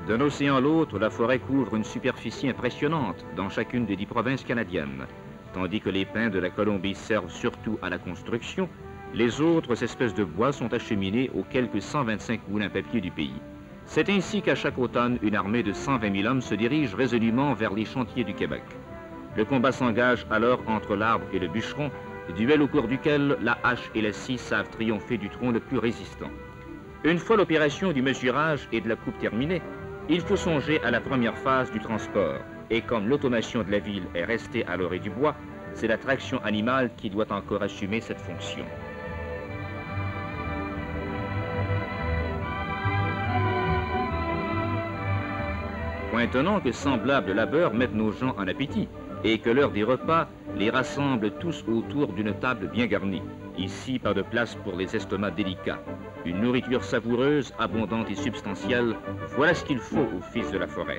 D'un océan à l'autre, la forêt couvre une superficie impressionnante dans chacune des 10 provinces canadiennes. Tandis que les pins de la Colombie servent surtout à la construction, les autres espèces de bois sont acheminés aux quelques 125 moulins papier du pays. C'est ainsi qu'à chaque automne, une armée de 120 000 hommes se dirige résolument vers les chantiers du Québec. Le combat s'engage alors entre l'arbre et le bûcheron, duel au cours duquel la hache et la scie savent triompher du tronc le plus résistant. Une fois l'opération du mesurage et de la coupe terminée, il faut songer à la première phase du transport. Et comme l'automation de la ville est restée à l'orée du bois, c'est la traction animale qui doit encore assumer cette fonction. Maintenant que semblables labeurs mettent nos gens en appétit et que l'heure des repas les rassemble tous autour d'une table bien garnie. Ici, pas de place pour les estomacs délicats. Une nourriture savoureuse, abondante et substantielle, voilà ce qu'il faut aux fils de la forêt.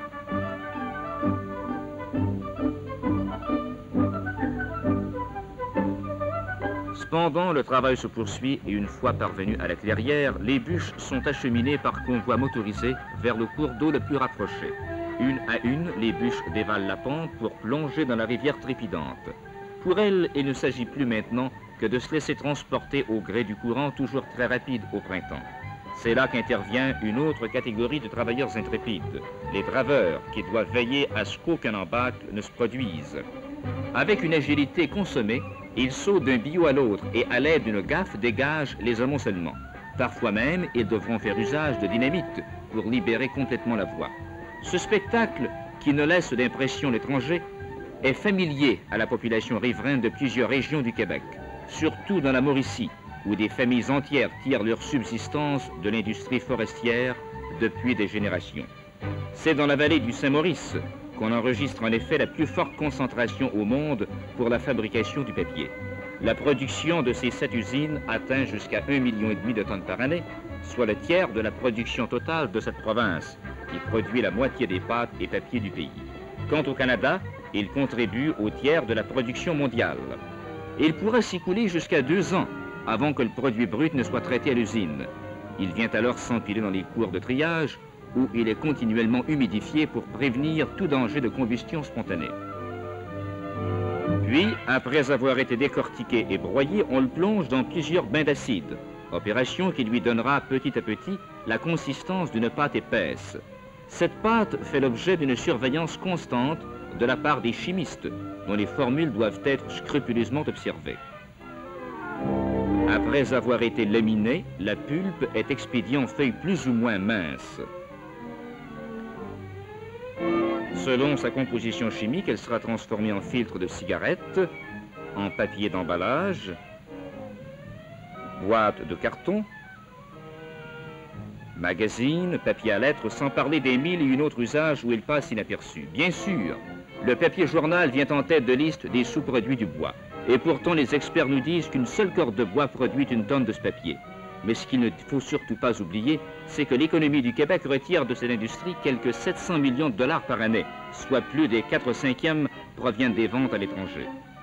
Cependant, le travail se poursuit et une fois parvenus à la clairière, les bûches sont acheminées par convois motorisés vers le cours d'eau le plus rapproché. Une à une, les bûches dévalent la pente pour plonger dans la rivière trépidante. Pour elles, il ne s'agit plus maintenant que de se laisser transporter au gré du courant toujours très rapide au printemps. C'est là qu'intervient une autre catégorie de travailleurs intrépides, les draveurs, qui doivent veiller à ce qu'aucun embâcle ne se produise. Avec une agilité consommée, ils sautent d'un billot à l'autre et à l'aide d'une gaffe dégagent les amoncellements. Parfois même, ils devront faire usage de dynamite pour libérer complètement la voie. Ce spectacle, qui ne laisse d'impression l'étranger, est familier à la population riveraine de plusieurs régions du Québec, surtout dans la Mauricie, où des familles entières tirent leur subsistance de l'industrie forestière depuis des générations. C'est dans la vallée du Saint-Maurice qu'on enregistre en effet la plus forte concentration au monde pour la fabrication du papier. La production de ces 7 usines atteint jusqu'à 1,5 million de tonnes par année, soit le tiers de la production totale de cette province, qui produit la moitié des pâtes et papiers du pays. Quant au Canada, il contribue au tiers de la production mondiale. Il pourra s'écouler jusqu'à 2 ans avant que le produit brut ne soit traité à l'usine. Il vient alors s'empiler dans les cours de triage où il est continuellement humidifié pour prévenir tout danger de combustion spontanée. Puis, après avoir été décortiqué et broyé, on le plonge dans plusieurs bains d'acide, opération qui lui donnera petit à petit la consistance d'une pâte épaisse. Cette pâte fait l'objet d'une surveillance constante de la part des chimistes, dont les formules doivent être scrupuleusement observées. Après avoir été laminée, la pulpe est expédiée en feuilles plus ou moins minces. Selon sa composition chimique, elle sera transformée en filtre de cigarette, en papier d'emballage, boîte de carton, magazine, papier à lettres, sans parler des 1001 autres usages où il passe inaperçu. Bien sûr, le papier journal vient en tête de liste des sous-produits du bois. Et pourtant, les experts nous disent qu'une seule corde de bois produit 1 tonne de ce papier. Mais ce qu'il ne faut surtout pas oublier, c'est que l'économie du Québec retire de cette industrie quelques 700 millions de dollars par année, soit plus des 4/5 proviennent des ventes à l'étranger.